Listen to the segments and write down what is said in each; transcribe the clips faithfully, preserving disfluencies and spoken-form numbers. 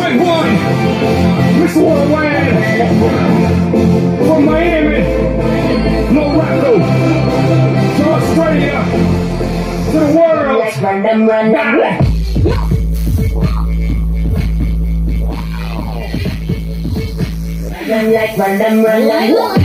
like one, Mister Worldwide, from Miami, Morocco, to Australia, to the world. Run them, run them. Run like run them, run them.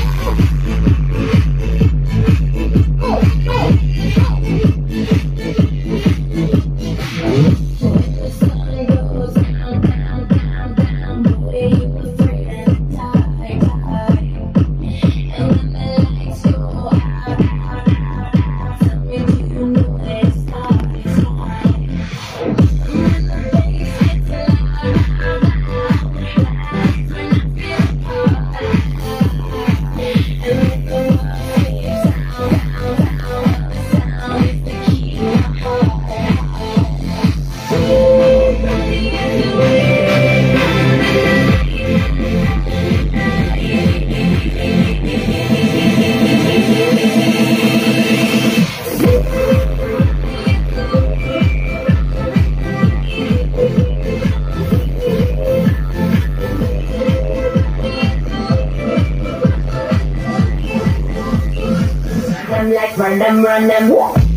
Like run them, run them.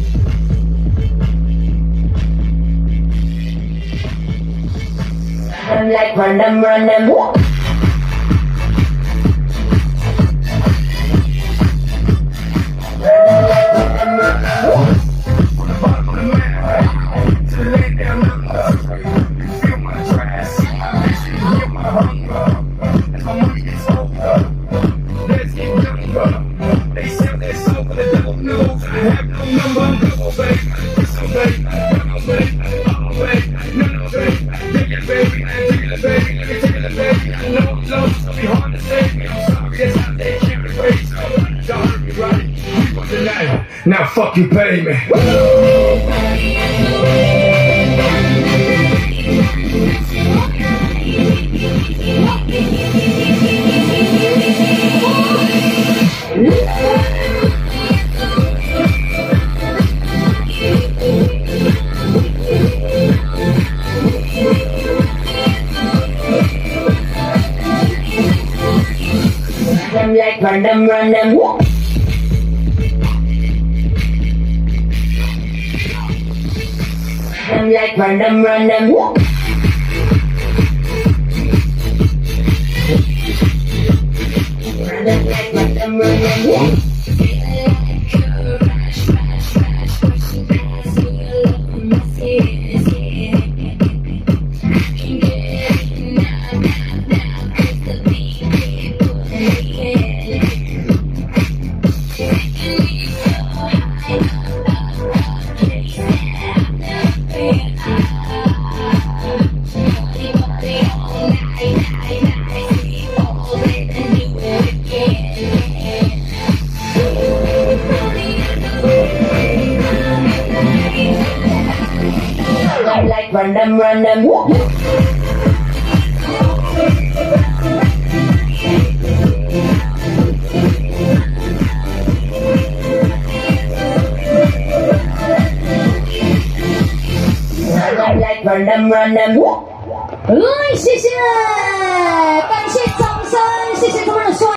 Run like run them, run them. Now fuck you, pay me. Run like run them, run them. Run like run them, run them. Run them like run them, run them. Like run them, run them. Like run them, run them. 哎，谢谢，感谢掌声，谢谢他们的帅。